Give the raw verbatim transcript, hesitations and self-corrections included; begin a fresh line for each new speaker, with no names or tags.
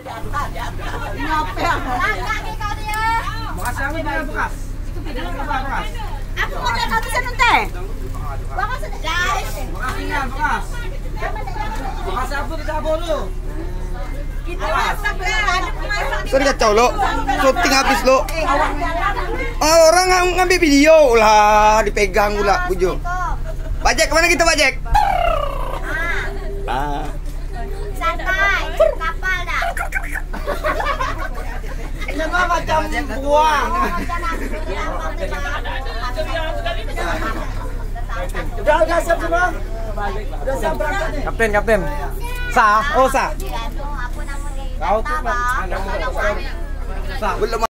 Makasih aku dia bekas. Bekas.
Aku mau lihat kamu sana teh.
Makasih ya bekas. Makasih aku tidak boleh.
Kita masak lah, ada pemasak.
Sorry kacau lo, syuting habis lo. Oh, orang ng ngambil video lah, dipegang pula bujo. Bajek kemana kita bajek? Ah.
Santai, kapal dah.
Ini mah macam buah. Udah udah siap semua. Udah siap berangkat nih.
Kapten, kapten. Sah, oh sah.
Aku namun di
Kau tuh, Pak.
Belum